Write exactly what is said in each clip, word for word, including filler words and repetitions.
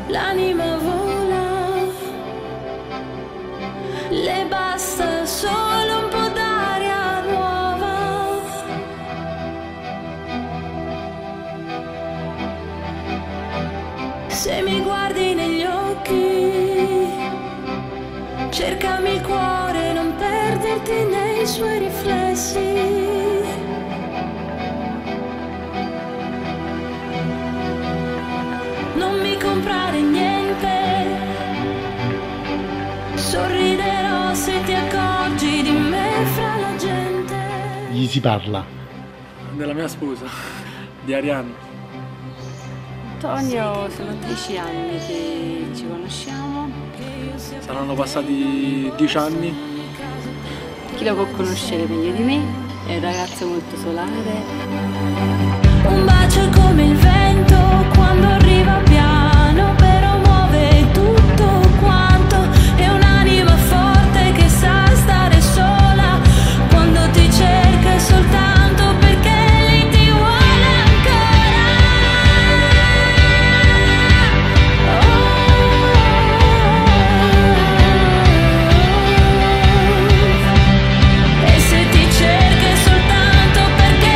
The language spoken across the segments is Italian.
l'anima vola, le basta solo un po' d'aria nuova. Se mi guardi negli occhi, cercami il cuore, non perderti nei suoi riflessi. Non mi comprare niente, sorriderò se ti accorgi di me fra la gente. Gli si parla della mia sposa, di Arianna. Antonio, sono dieci anni che ci conosciamo. Saranno passati dieci anni. Chi lo può conoscere meglio di me? È un ragazzo molto solare. Un bacio è come il vento quando arriva piano, però muove tutto quanto. È un'anima forte che sa stare sola quando ti cerca soltanto perché lei ti vuole ancora. Oh. E se ti cerca è soltanto perché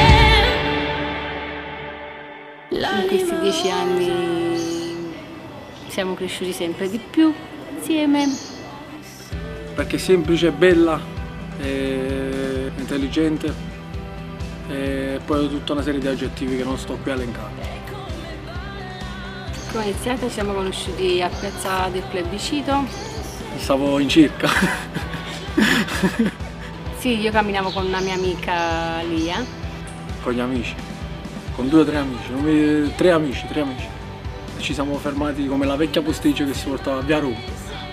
in questi dieci anni siamo cresciuti sempre di più insieme. Perché è semplice, bella, è intelligente e poi tutta una serie di aggettivi che non sto qui a elencare. Come è iniziata? Ci siamo conosciuti a Piazza del Plebiscito. Stavo in circa. Sì, io camminavo con una mia amica Lia. Con gli amici, con due o tre amici, non mi- tre amici, tre amici. E ci siamo fermati come la vecchia posticcia che si portava via Roma.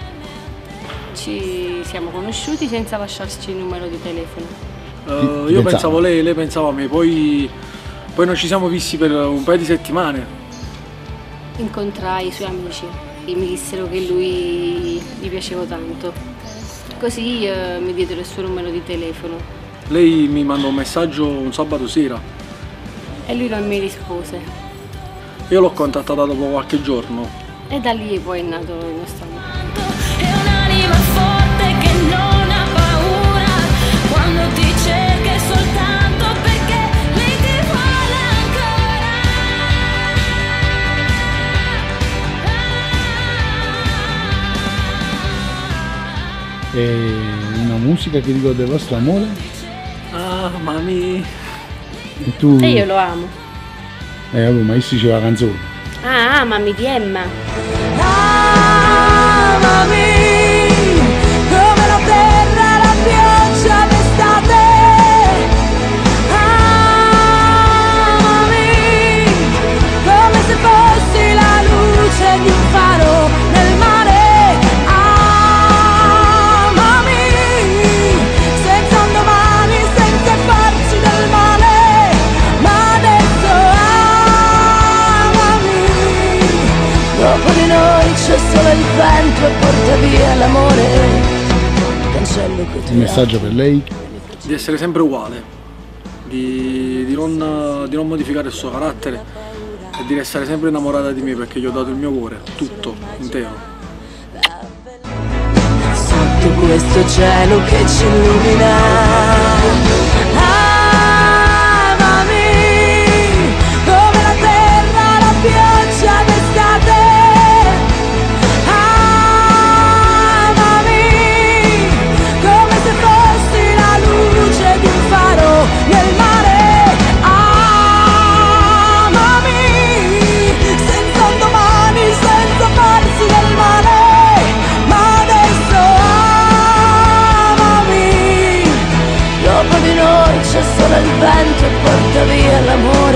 Ci siamo conosciuti senza lasciarci il numero di telefono. Uh, Chi io pensava? pensavo a lei, lei pensava a me, poi, poi non ci siamo visti per un paio di settimane. Incontrai i suoi amici e mi dissero che lui gli piacevo tanto. Così eh, mi diedero il suo numero di telefono Lei mi mandò un messaggio un sabato sera. e lui non mi rispose. Io l'ho contattata dopo qualche giorno. E da lì poi è nato il nostro amore. è un'anima forte che non ha paura quando ti cerca è soltanto perché lei ti vuole ancora. è una musica che ricorda il vostro amore Ah, mami. e tu E io lo amo. eh vabbè, ma io si diceva la canzone. Ah, amami di Emma. Amami come la terra e la pioggia d'estate. Amami come se fossi la luce di un faro nel mare. Amami senza un domani, senza farci del male. Ma adesso amami. Dopo di noi c'è solo il vento e porta via l'amore. Cancello quei Un tuoi messaggio per lei. Di essere sempre uguale, di, di non, di non modificare il suo carattere e di restare sempre innamorata di me perché gli ho dato il mio cuore, tutto, intero. sotto questo cielo che ci illumina. Amami come la terra, la pioggia d'estate. Amami come se fossi la luce di un faro nel mare. Amami senza un domani, senza farsi del male. Ma adesso amami. Dopo di noi c'è solo il vento e porta via l'amore.